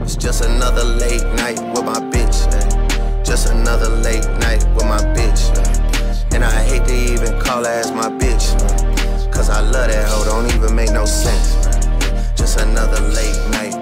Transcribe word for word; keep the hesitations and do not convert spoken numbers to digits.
It's just another late night with my bitch, ay. Just another late night with my bitch, ay. And I hate to even call her as my bitch, cause I love that hoe, don't even make no sense. Just another late night